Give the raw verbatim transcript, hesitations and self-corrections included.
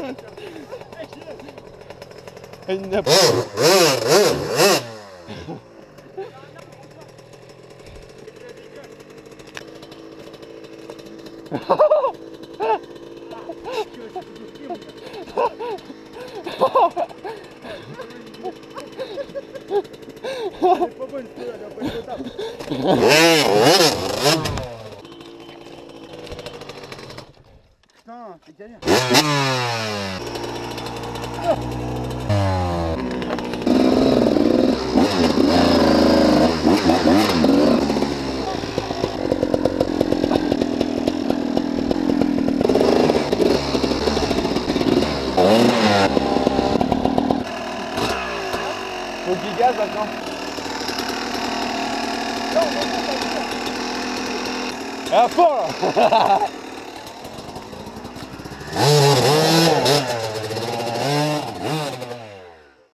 Il n'a pas. Putain, c'est galère. Faut qu'il gaz maintenant. À fond là.